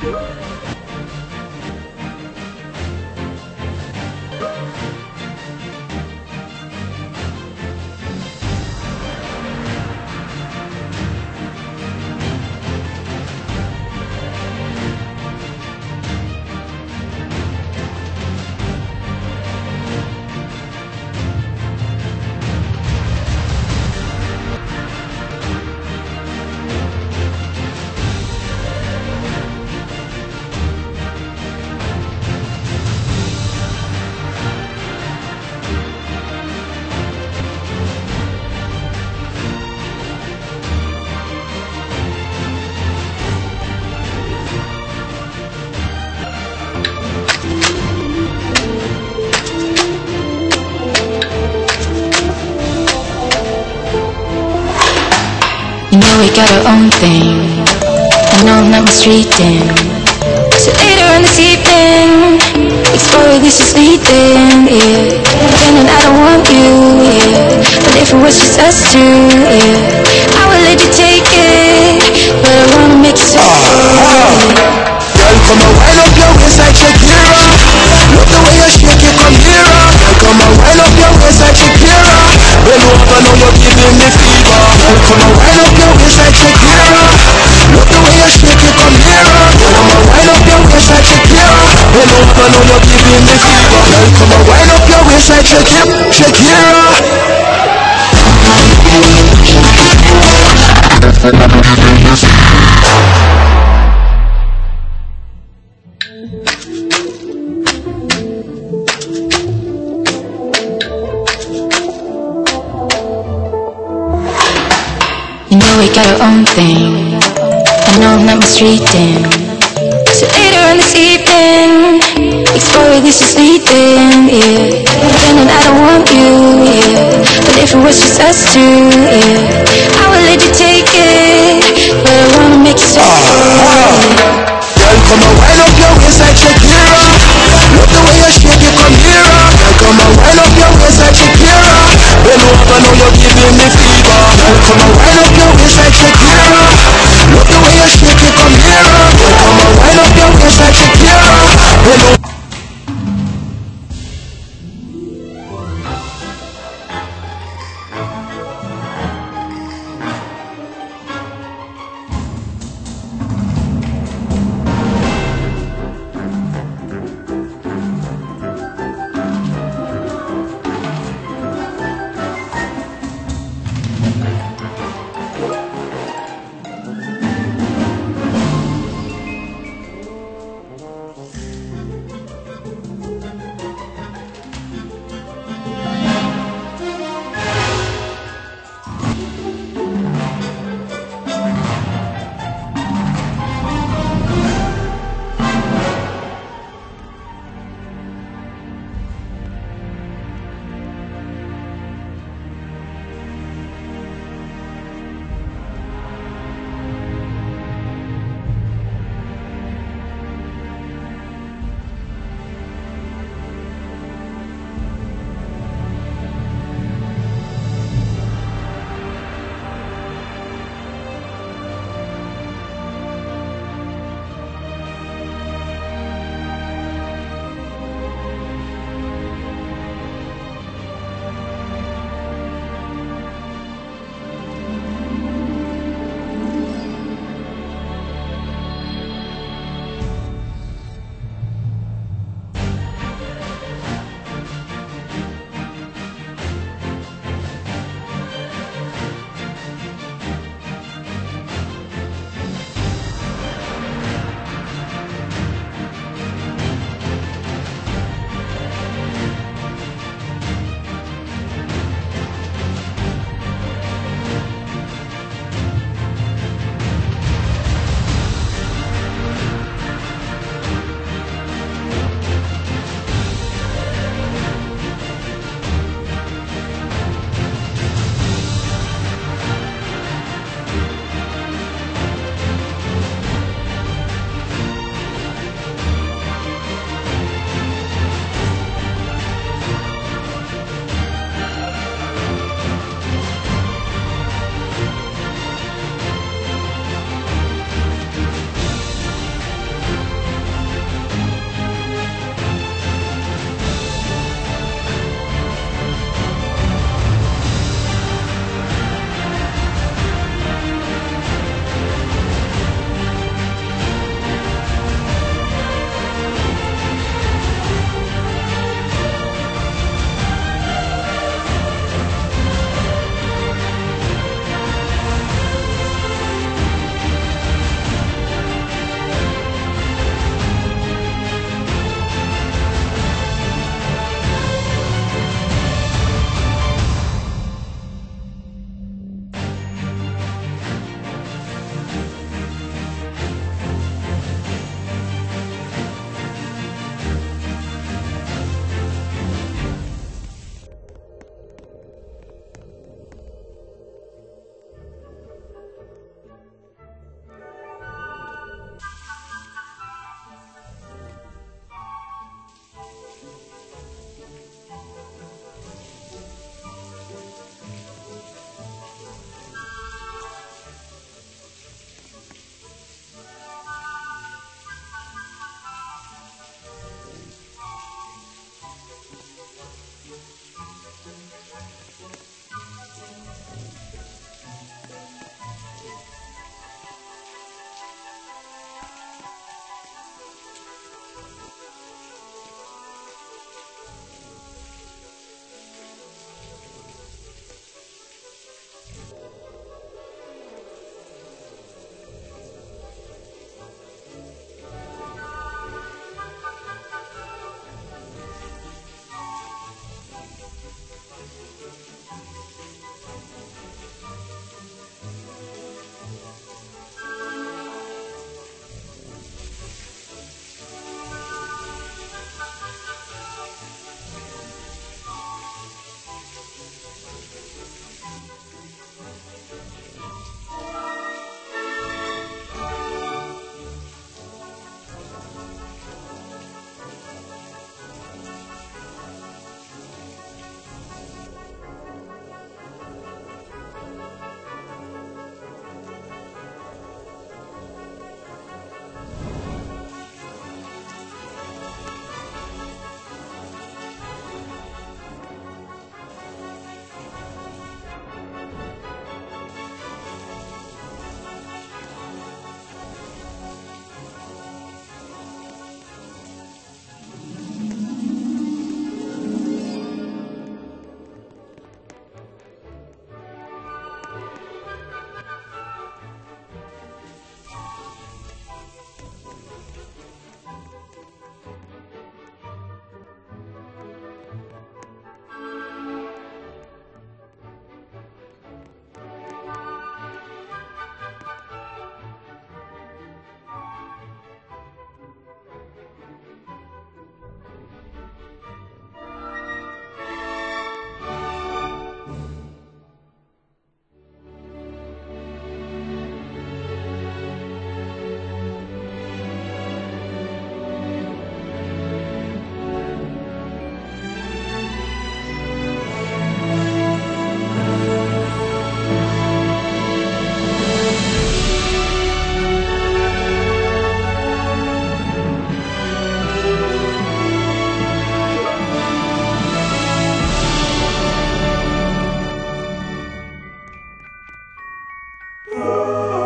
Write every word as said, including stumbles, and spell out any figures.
You know we got our own thing. I know I'm not mistreating. So later on this evening, explore this is leading, yeah. Pretending I don't want you, yeah. But if it was just us two, yeah, I would let you take it, but I wanna make you so yeah. Girl, come and wind up your waist like Shakira. Love the way you shake it, come here. Girl, come and wind up your waist like Shakira. Bend over now, you're giving me fever. Girl, come and wind up your waist like Shakira. Love the way you shake it, come here. Girl, come and wind up your waist like Shakira. Bend over now, you're giving me fever. Girl, come and wind up your waist like Shakira. Shakira. You know we got our own thing. I know I'm not mistreating. So later on this evening, explore this is leading, yeah. Pretending I don't want you, yeah. But if it was just us two, yeah, I would let you take it, but I wanna make you so yeah. Girl, come and wind up your waist like Shakira. Love the way you shake it, come here. Girl, come and wind up your waist like Shakira. Bend over now, you're giving me fever. Girl, come and wind up your waist like Shakira. Love the way you shake it, come here. Girl, come and wind up your waist like Shakira. Bend over. Shakira.